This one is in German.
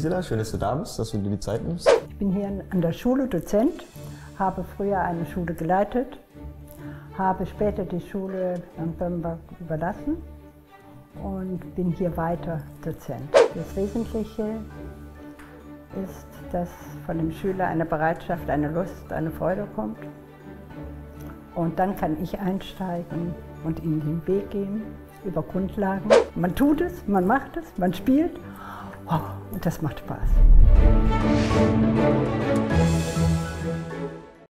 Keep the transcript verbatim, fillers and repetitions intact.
Gisela, schön, dass du da bist, dass du dir die Zeit nimmst. Ich bin hier an der Schule Dozent, habe früher eine Schule geleitet, habe später die Schule in Bamberg überlassen und bin hier weiter Dozent. Das Wesentliche ist, dass von dem Schüler eine Bereitschaft, eine Lust, eine Freude kommt. Und dann kann ich einsteigen und ihm den Weg gehen über Grundlagen. Man tut es, man macht es, man spielt. Oh, und das macht Spaß.